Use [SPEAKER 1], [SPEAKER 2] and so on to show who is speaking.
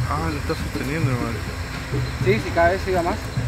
[SPEAKER 1] Ah, lo está sosteniendo, hermano.
[SPEAKER 2] Sí, sí, cada vez se iba más.